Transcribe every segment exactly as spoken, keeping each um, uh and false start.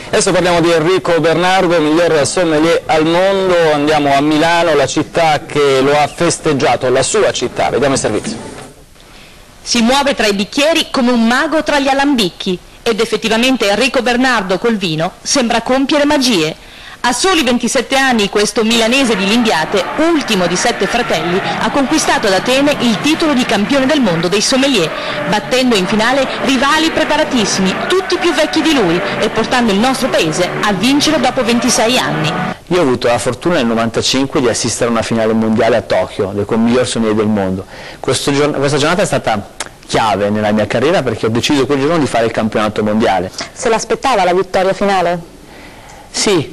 Adesso parliamo di Enrico Bernardo, miglior sommelier al mondo. Andiamo a Milano, la città che lo ha festeggiato, la sua città. Vediamo il servizio. Si muove tra i bicchieri come un mago tra gli alambicchi ed effettivamente Enrico Bernardo col vino sembra compiere magie. A soli ventisette anni questo milanese di Limbiate, ultimo di sette fratelli, ha conquistato ad Atene il titolo di campione del mondo dei sommelier, battendo in finale rivali preparatissimi, tutti più vecchi di lui, e portando il nostro paese a vincere dopo ventisei anni. Io ho avuto la fortuna nel novantacinque di assistere a una finale mondiale a Tokyo, del miglior sommelier del mondo. Questo giorno, questa giornata è stata chiave nella mia carriera perché ho deciso quel giorno di fare il campionato mondiale. Se l'aspettava la vittoria finale? Sì,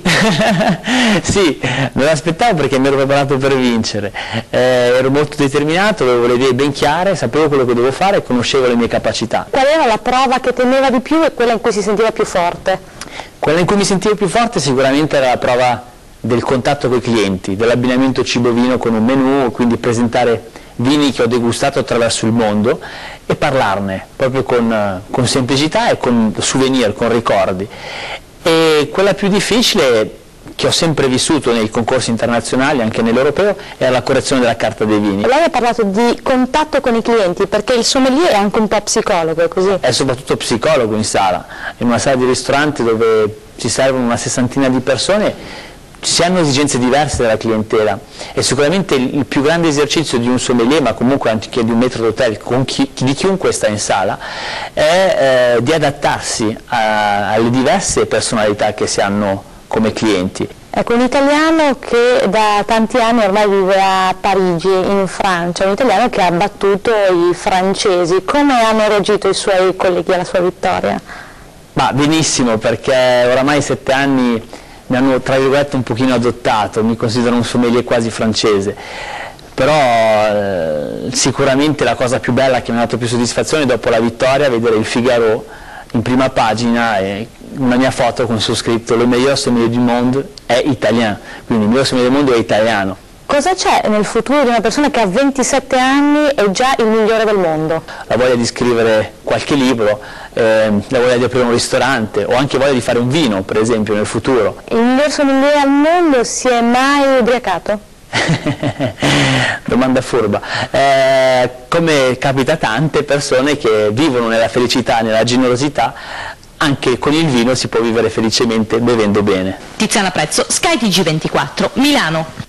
sì, me l'aspettavo perché mi ero preparato per vincere, eh, ero molto determinato, avevo le idee ben chiare, sapevo quello che dovevo fare e conoscevo le mie capacità. Qual era la prova che temeva di più e quella in cui si sentiva più forte? Quella in cui mi sentivo più forte sicuramente era la prova del contatto con i clienti, dell'abbinamento cibo-vino con un menù, quindi presentare vini che ho degustato attraverso il mondo e parlarne proprio con, con semplicità e con souvenir, con ricordi. E quella più difficile, che ho sempre vissuto nei concorsi internazionali, anche nell'europeo, era la correzione della carta dei vini. Lei ha parlato di contatto con i clienti, perché il sommelier è anche un po' psicologo, è così? È soprattutto psicologo in sala, in una sala di ristorante dove si servono una sessantina di persone, si hanno esigenze diverse dalla clientela e sicuramente il più grande esercizio di un sommelier, ma comunque anche di un maître d'hôtel, con chi, di chiunque sta in sala, è eh, di adattarsi a, alle diverse personalità che si hanno come clienti. Ecco, un italiano che da tanti anni ormai vive a Parigi, in Francia, un italiano che ha battuto i francesi. Come hanno reagito i suoi colleghi alla sua vittoria? Ma benissimo, perché oramai sette anni mi hanno tra virgolette un pochino adottato, mi considero un sommelier quasi francese, però eh, sicuramente la cosa più bella che mi ha dato più soddisfazione dopo la vittoria è vedere il Figaro in prima pagina e una mia foto con su scritto "Le meilleur sommelier du monde è italien", quindi il miglior sommelier del mondo è italiano. Cosa c'è nel futuro di una persona che a ventisette anni è già il migliore del mondo? La voglia di scrivere qualche libro, eh, la voglia di aprire un ristorante o anche voglia di fare un vino, per esempio, nel futuro. Il miglior sommelier al mondo si è mai ubriacato? Domanda furba. Eh, come capita a tante persone che vivono nella felicità, nella generosità, anche con il vino si può vivere felicemente bevendo bene. Tiziana Prezzo, Sky T G ventiquattro, Milano.